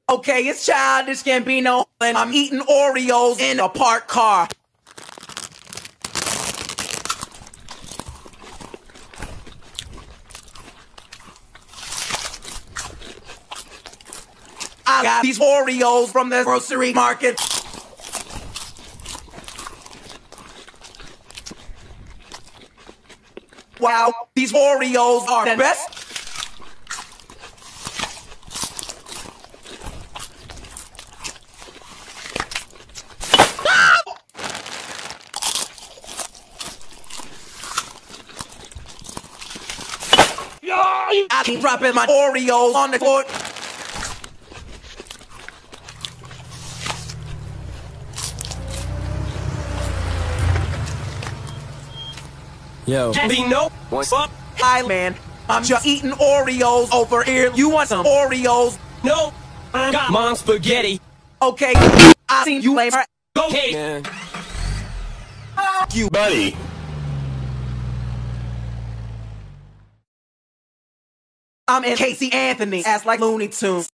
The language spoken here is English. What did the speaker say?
Okay, it's Childish Gambino, and I'm eating Oreos in a parked car. I got these Oreos from the grocery market. Wow, these Oreos are the best. I keep dropping my Oreos on the floor. Yo. Gambino, What's up? Hi, man. I'm just eating Oreos over here. You want some Oreos? No, I got mom's spaghetti. Okay, I seen you later. Okay. Man. You, Buddy. I'm in Casey Anthony, ass like Looney Tunes.